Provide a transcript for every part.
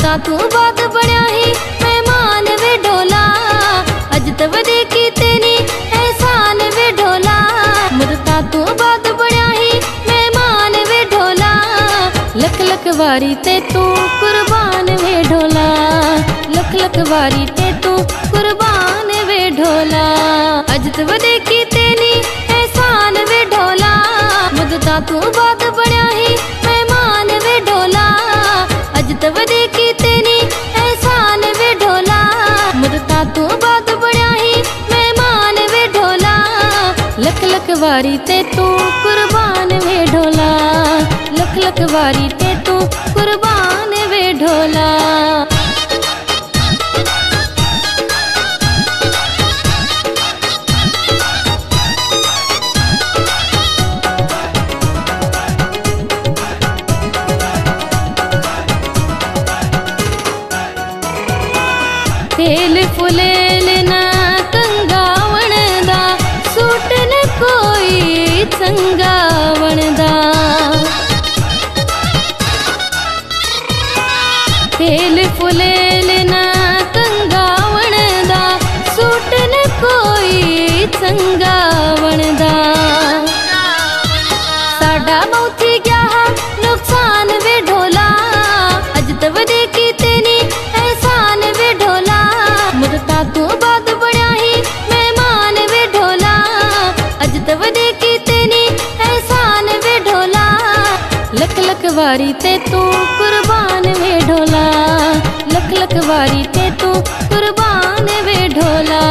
मुदता तू बात बड़ा ही मेहमान वे ढोला, अज तब देखी तेनी एहसान वे ढोला। मुदता तू बात बड़ा ही मेहमान वे ढोला, लख लख वारी ते तू कुर्बान वे ढोला, लख लख वारी ते तू कुर्बान वे ढोला। अज तब देखी तेनी एहसान वे ढोला, मुदता तू बात बड़ा ही मेहमान वे ढोला, अज तब देखी तेनी एहसान वे ढोला। मुदता तू बात बड़ा ही मेहमान वे ढोला, लख लख वारी ते तू कुर्बान वे ढोला, लख लख वारी ते तू कुर्बान वे ढोला। तेल फुलेल ना कंगावण दा, सूट न कोई चंगावण दा। तेल फुलेल ना कंगावण दा, सूट न कोई चंगावण दा। साडा मौती गया नुकसान वे ढोला, अज तब देखी तेनी एहसान वे ढोला। मुदता तू बात बड़ा ही मेहमान वे ढोला, अज तब देखी तेनी एहसान वे ढोला। लख लख वारी ते तू कुर्बान वे ढोला, लख लख वारी ते तू कुर्बान वे ढोला।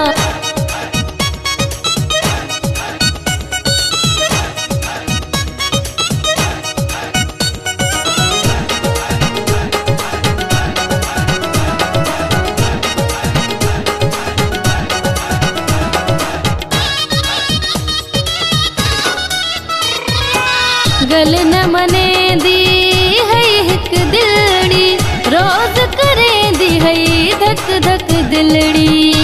गल न मने दी है हिक दिलड़ी, रोज करे दी है धक धक दिलड़ी।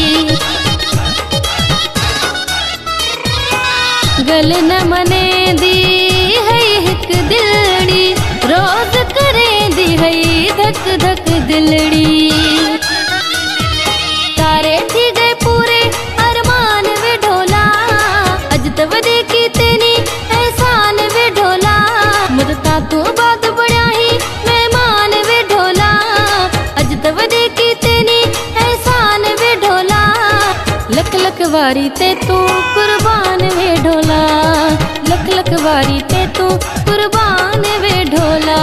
गल न मने दी है हिक दिलड़ी, रोज करे दी है धक धक दिलड़ी। तारे थी गए पूरे अरमान वे ढोला, अज तब देखी तेनी एहसान वे ढोला। मुदता तू बात बड़ा ही मेहमान वे ढोला, अज तब देखी तेनी एहसान वे ढोला। लख लख वारी ते तू कुर्बान वे ढोला, लख लख वारी ते तू कुर्बान वे ढोला।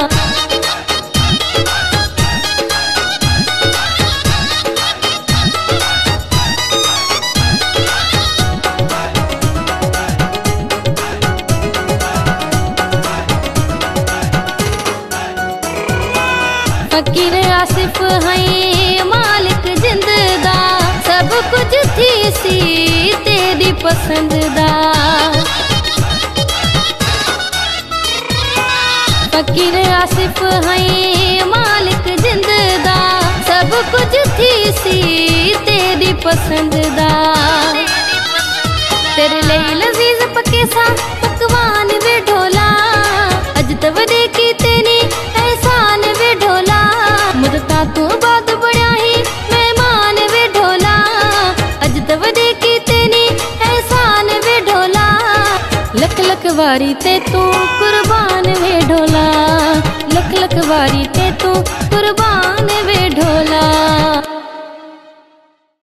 फकीर आसिफ हैं मालिक जिंद दा, सब कुछ थी सी तेरी पसंद दा। फकीर आसिफ हैं मालिक जिंद दा, सब कुछ थी सी तेरी पसंद दा। तेरे लिए लजीज पके सा पकवान वे ढोला, अज तब देखी तेनी एहसान वे ढोला। मुदता तू बात बड़ा ही मेहमान वे ढोला, अज तब देखी तेनी एहसान वे ढोला। लख लख वारी ते तू कुर्बान वे ढोला, लख लख वारी ते तू कुर्बान